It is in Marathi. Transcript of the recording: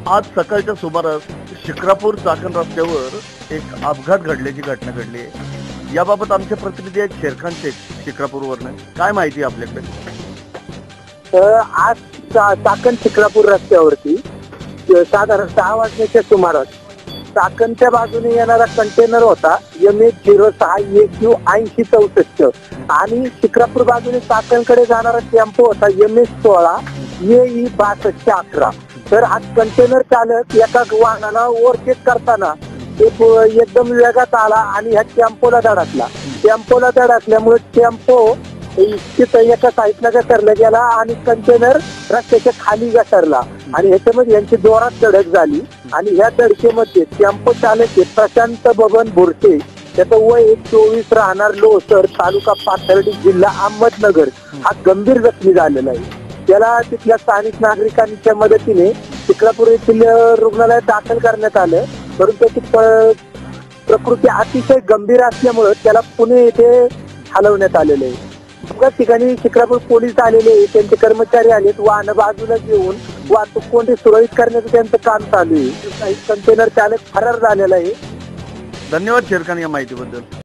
आज सकाळच्या सुमारास शिक्रापूर चाकण रस्त्यावर एक अपघात घडल्याची घटना घडली आहे। याबाबत आमचे प्रतिनिधी आहेत शेरखान शेख शिक्रापूरवरनं। काय माहिती आपल्याकडे? आज चाकण शिक्रापूर रस्त्यावरती साधारण 6 वाजण्याच्या सुमारास चाकणच्या बाजूने येणारा कंटेनर होता MS06AQ 8064 आणि शिक्रापूर बाजूने चाकणकडे जाणारा टेम्पो होता MS16 AE 6211। तर हा कंटेनर चालक एका वाहनाला ओव्हरटेक करताना एकदम वेगात आला आणि ह्या टेम्पोला धडकल्यामुळे टेम्पो एका साईडला घसरला गेला आणि कंटेनर रस्त्याच्या खाली घसरला आणि ह्याच्यामध्ये यांची जोरात धडक झाली आणि ह्या धडकेमध्ये टेम्पो चालक प्रशांत बबन बोरसे, त्याचं वय 24, राहणार लोहसर, तालुका पाथर्डी, जिल्हा अहमदनगर, हा गंभीर जखमी झालेला आहे। त्याला तिथल्या स्थानिक नागरिकांच्या मदतीने शिक्रापूर येथील रुग्णालयात दाखल करण्यात आलं, परंतु त्याची प्रकृती अतिशय गंभीर असल्यामुळे त्याला पुणे येथे हलवण्यात आलेले आहे। त्याच ठिकाणी शिक्रापूर पोलीस आलेले, त्यांचे कर्मचारी आलेत, वाहन बाजूला घेऊन वाहतूक कोंडी सुरळीत करण्याचं त्यांचं काम चालू आहे। कंटेनर चालक फरार झालेला आहे। धन्यवाद शेरखान या माहितीबद्दल।